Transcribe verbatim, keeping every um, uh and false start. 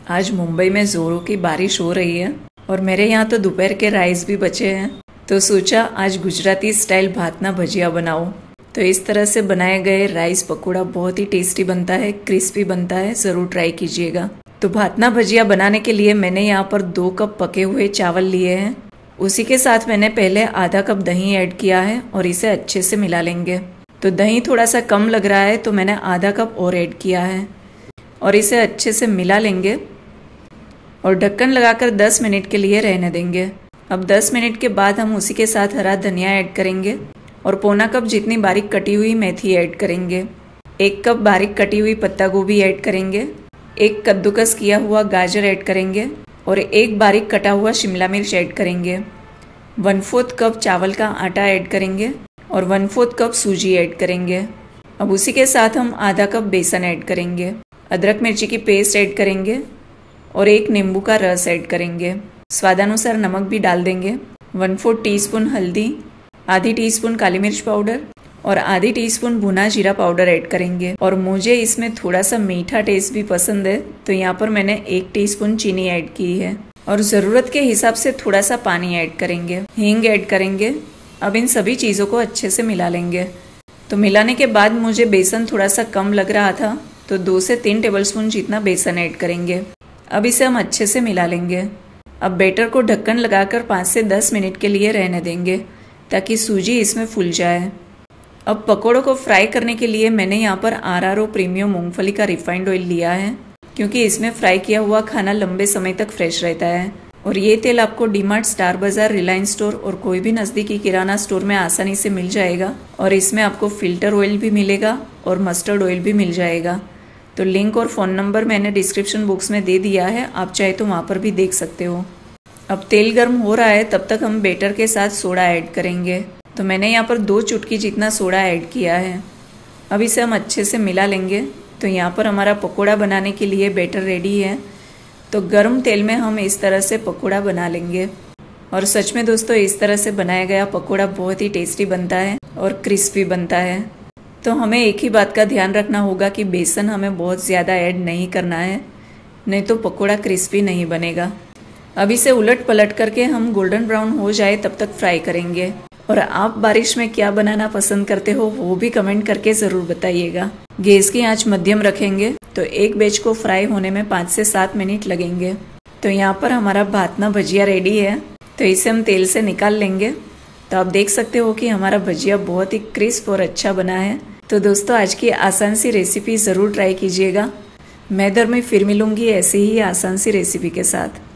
आज मुंबई में जोरों की बारिश हो रही है और मेरे यहाँ तो दोपहर के राइस भी बचे हैं, तो सोचा आज गुजराती स्टाइल भातना भजिया बनाऊं। तो इस तरह से बनाए गए राइस पकौड़ा बहुत ही टेस्टी बनता है, क्रिस्पी बनता है, ज़रूर ट्राई कीजिएगा। तो भातना भजिया बनाने के लिए मैंने यहाँ पर दो कप पके हुए चावल लिए हैं। उसी के साथ मैंने पहले आधा कप दही ऐड किया है और इसे अच्छे से मिला लेंगे। तो दही थोड़ा सा कम लग रहा है तो मैंने आधा कप और ऐड किया है और इसे अच्छे से मिला लेंगे और ढक्कन लगाकर दस मिनट के लिए रहने देंगे। अब दस मिनट के बाद हम उसी के साथ हरा धनिया ऐड करेंगे और पौना कप जितनी बारीक कटी हुई मेथी ऐड करेंगे। एक कप बारीक कटी हुई पत्ता गोभी ऐड करेंगे। एक कद्दूकस किया हुआ गाजर ऐड करेंगे और एक बारीक कटा हुआ शिमला मिर्च ऐड करेंगे। वन फोर्थ कप चावल का आटा ऐड करेंगे और वन फोर्थ कप सूजी ऐड करेंगे। अब उसी के साथ हम आधा कप बेसन ऐड करेंगे, अदरक मिर्ची की पेस्ट ऐड करेंगे और एक नींबू का रस ऐड करेंगे। स्वादानुसार नमक भी डाल देंगे। वन फोर्थ टीस्पून हल्दी, आधी टीस्पून काली मिर्च पाउडर और आधी टीस्पून भुना जीरा पाउडर ऐड करेंगे। और मुझे इसमें थोड़ा सा मीठा टेस्ट भी पसंद है तो यहाँ पर मैंने एक टीस्पून चीनी ऐड की है और ज़रूरत के हिसाब से थोड़ा सा पानी ऐड करेंगे। हींग ऐड करेंगे। अब इन सभी चीज़ों को अच्छे से मिला लेंगे। तो मिलाने के बाद मुझे बेसन थोड़ा सा कम लग रहा था तो दो से तीन टेबलस्पून जितना बेसन ऐड करेंगे। अब इसे हम अच्छे से मिला लेंगे। अब बैटर को ढक्कन लगाकर पाँच से दस मिनट के लिए रहने देंगे ताकि सूजी इसमें फूल जाए। अब पकौड़ों को फ्राई करने के लिए मैंने यहाँ पर आर आर ओ प्रीमियम मूंगफली का रिफाइंड ऑयल लिया है, क्योंकि इसमें फ्राई किया हुआ खाना लंबे समय तक फ्रेश रहता है। और ये तेल आपको डीमार्ट, स्टार बाजार, रिलायंस स्टोर और कोई भी नज़दीकी किराना स्टोर में आसानी से मिल जाएगा। और इसमें आपको फिल्टर ऑयल भी मिलेगा और मस्टर्ड ऑयल भी मिल जाएगा। तो लिंक और फ़ोन नंबर मैंने डिस्क्रिप्शन बॉक्स में दे दिया है, आप चाहे तो वहाँ पर भी देख सकते हो। अब तेल गर्म हो रहा है, तब तक हम बैटर के साथ सोडा ऐड करेंगे। तो मैंने यहाँ पर दो चुटकी जितना सोडा ऐड किया है। अब इसे हम अच्छे से मिला लेंगे। तो यहाँ पर हमारा पकोड़ा बनाने के लिए बैटर रेडी है। तो गर्म तेल में हम इस तरह से पकोड़ा बना लेंगे। और सच में दोस्तों, इस तरह से बनाया गया पकोड़ा बहुत ही टेस्टी बनता है और क्रिस्पी बनता है। तो हमें एक ही बात का ध्यान रखना होगा कि बेसन हमें बहुत ज़्यादा ऐड नहीं करना है, नहीं तो पकोड़ा क्रिस्पी नहीं बनेगा। अब इसे उलट पलट करके हम गोल्डन ब्राउन हो जाए तब तक फ्राई करेंगे। और आप बारिश में क्या बनाना पसंद करते हो वो भी कमेंट करके ज़रूर बताइएगा। गैस की आंच मध्यम रखेंगे तो एक बैच को फ्राई होने में पाँच से सात मिनट लगेंगे। तो यहाँ पर हमारा भातना भजिया रेडी है, तो इसे हम तेल से निकाल लेंगे। तो आप देख सकते हो कि हमारा भजिया बहुत ही क्रिस्प और अच्छा बना है। तो दोस्तों, आज की आसान सी रेसिपी ज़रूर ट्राई कीजिएगा। मैं दर में फिर मिलूंगी ऐसी ही आसान सी रेसिपी के साथ।